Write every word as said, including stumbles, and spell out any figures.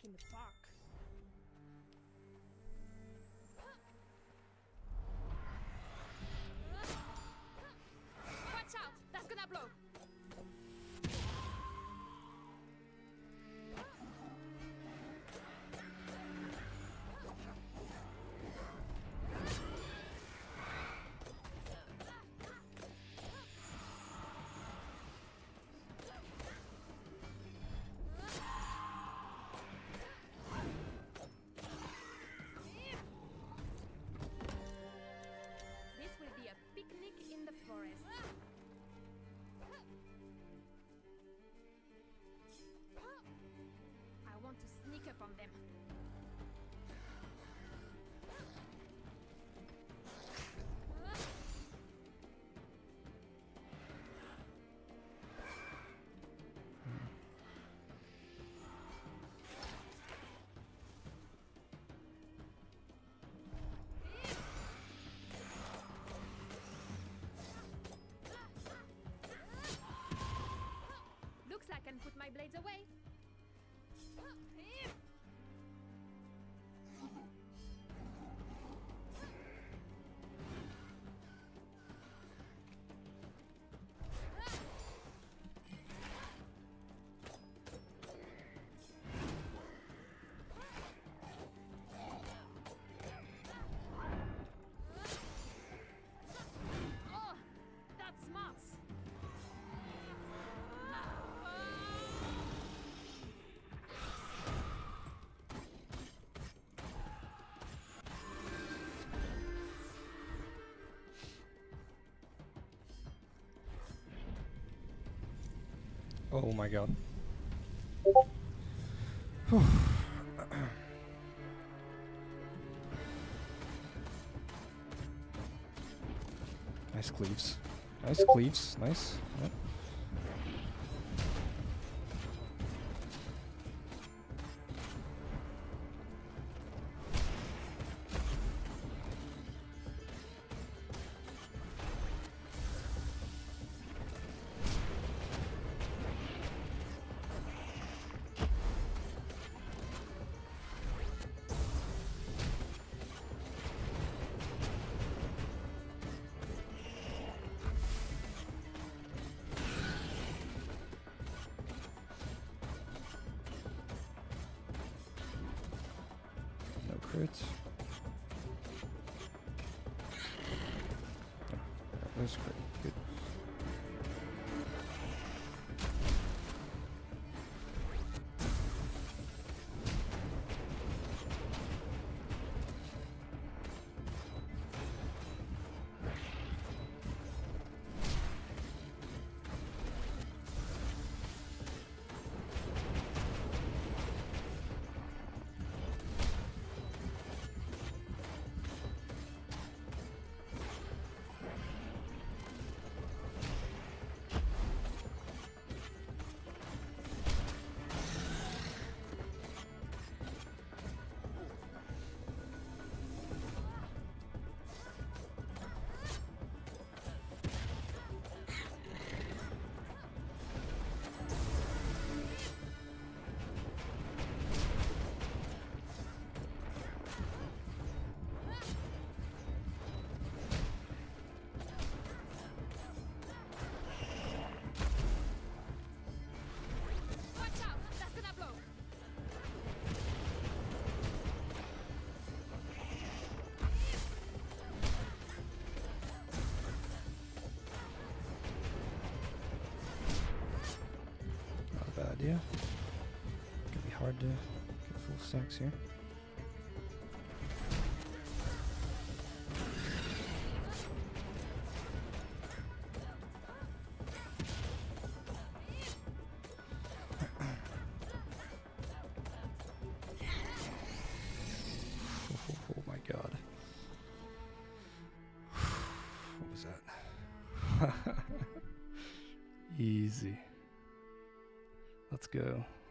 in the park. Watch out! That's gonna blow! This will be a picnic in the forest. I want to sneak up on them. Looks like I can put my blades away. Oh, that's smart. Oh my god. Nice cleaves. Nice cleaves. Nice. Yep. No crits. Oh, that's great. Good. Watch out! That's gonna blow! Not a bad idea. Gonna be hard to get full stacks here. Oh my god. What was that? Easy. Let's go.